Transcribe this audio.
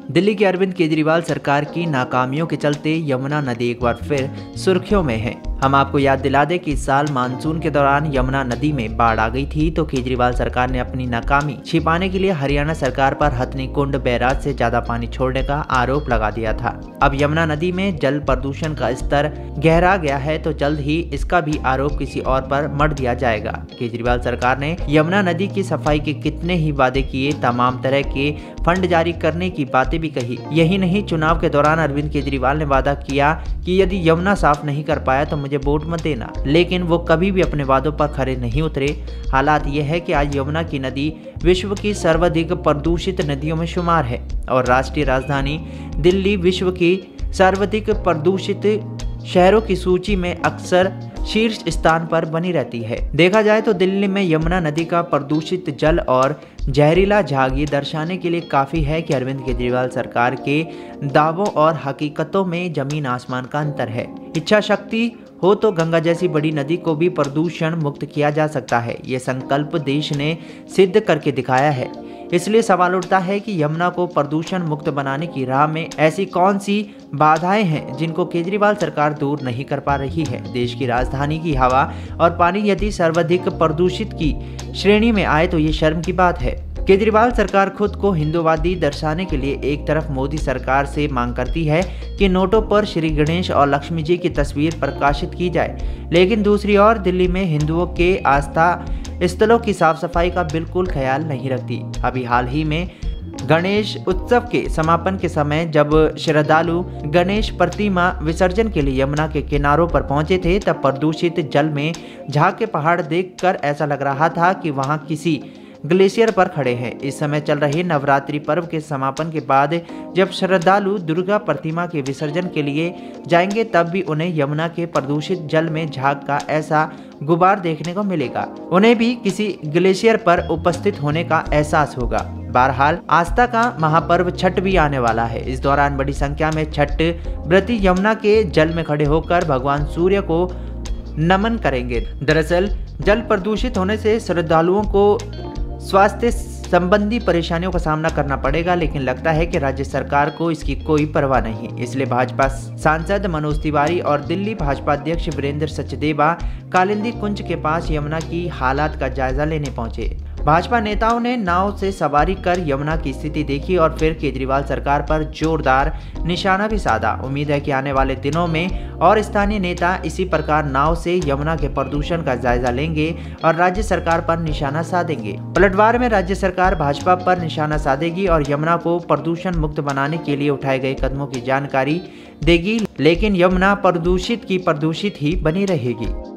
दिल्ली के अरविंद केजरीवाल सरकार की नाकामियों के चलते यमुना नदी एक बार फिर सुर्खियों में है। हम आपको याद दिला दें कि इस साल मानसून के दौरान यमुना नदी में बाढ़ आ गई थी, तो केजरीवाल सरकार ने अपनी नाकामी छिपाने के लिए हरियाणा सरकार पर हथनी कुंड बैराज से ज्यादा पानी छोड़ने का आरोप लगा दिया था। अब यमुना नदी में जल प्रदूषण का स्तर गहरा गया है, तो जल्द ही इसका भी आरोप किसी और पर मढ़ दिया जाएगा। केजरीवाल सरकार ने यमुना नदी की सफाई के कितने ही वादे किए, तमाम तरह के फंड जारी करने की बातें भी कही। यही नहीं, चुनाव के दौरान अरविंद केजरीवाल ने वादा किया कि यदि यमुना साफ नहीं कर पाया तो मुझे वोट मत देना, लेकिन वो कभी भी अपने वादों पर खरे नहीं उतरे। हालात ये है कि आज यमुना की नदी विश्व की सर्वाधिक प्रदूषित नदियों में शुमार है और राष्ट्रीय राजधानी दिल्ली विश्व की सर्वाधिक प्रदूषित शहरों की सूची में अक्सर शीर्ष स्थान पर बनी रहती है। देखा जाए तो दिल्ली में यमुना नदी का प्रदूषित जल और जहरीला झाग ये दर्शाने के लिए काफी है कि अरविंद केजरीवाल सरकार के दावों और हकीकतों में जमीन आसमान का अंतर है। इच्छा शक्ति हो तो गंगा जैसी बड़ी नदी को भी प्रदूषण मुक्त किया जा सकता है। ये संकल्प देश ने सिद्ध करके दिखाया है। इसलिए सवाल उठता है कि यमुना को प्रदूषण मुक्त बनाने की राह में ऐसी कौन सी बाधाएं हैं जिनको केजरीवाल सरकार दूर नहीं कर पा रही है। देश की राजधानी की हवा और पानी यदि सर्वाधिक प्रदूषित की श्रेणी में आए तो ये शर्म की बात है। केजरीवाल सरकार खुद को हिंदूवादी दर्शाने के लिए एक तरफ मोदी सरकार से मांग करती है कि नोटों पर श्री गणेश और लक्ष्मी जी की तस्वीर प्रकाशित की जाए, लेकिन दूसरी ओर दिल्ली में हिंदुओं के आस्था स्थलों की साफ सफाई का बिल्कुल ख्याल नहीं रखती। अभी हाल ही में गणेश उत्सव के समापन के समय जब श्रद्धालु गणेश प्रतिमा विसर्जन के लिए यमुना के किनारों पर पहुंचे थे, तब प्रदूषित जल में झाग के पहाड़ देखकर ऐसा लग रहा था कि वहां किसी ग्लेशियर पर खड़े हैं। इस समय चल रहे नवरात्रि पर्व के समापन के बाद जब श्रद्धालु दुर्गा प्रतिमा के विसर्जन के लिए जाएंगे, तब भी उन्हें यमुना के प्रदूषित जल में झाग का ऐसा गुबार देखने को मिलेगा। उन्हें भी किसी ग्लेशियर पर उपस्थित होने का एहसास होगा। बहरहाल आस्था का महापर्व छठ भी आने वाला है। इस दौरान बड़ी संख्या में छठ व्रती यमुना के जल में खड़े होकर भगवान सूर्य को नमन करेंगे। दरअसल जल प्रदूषित होने से श्रद्धालुओं को स्वास्थ्य संबंधी परेशानियों का सामना करना पड़ेगा, लेकिन लगता है कि राज्य सरकार को इसकी कोई परवाह नहीं। इसलिए भाजपा सांसद मनोज तिवारी और दिल्ली भाजपा अध्यक्ष वीरेंद्र सचदेवा कालिंदी कुंज के पास यमुना की हालात का जायजा लेने पहुंचे। भाजपा नेताओं ने नाव से सवारी कर यमुना की स्थिति देखी और फिर केजरीवाल सरकार पर जोरदार निशाना भी साधा। उम्मीद है कि आने वाले दिनों में और स्थानीय नेता इसी प्रकार नाव से यमुना के प्रदूषण का जायजा लेंगे और राज्य सरकार पर निशाना साधेंगे। पलटवार में राज्य सरकार भाजपा पर निशाना साधेगी और यमुना को प्रदूषण मुक्त बनाने के लिए उठाए गए कदमों की जानकारी देगी, लेकिन यमुना प्रदूषित की प्रदूषित ही बनी रहेगी।